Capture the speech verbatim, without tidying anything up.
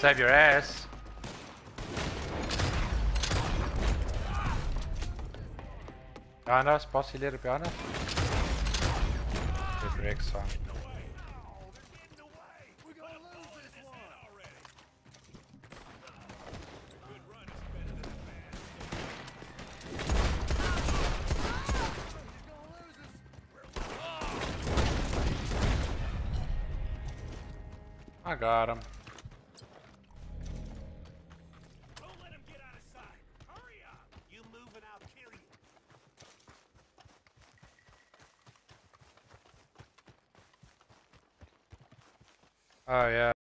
Save your ass. Behind us, bossy leader behind us. Good Rex son. I got him. Don't let him get out of sight. Hurry up. You move and I'll kill you. Oh yeah.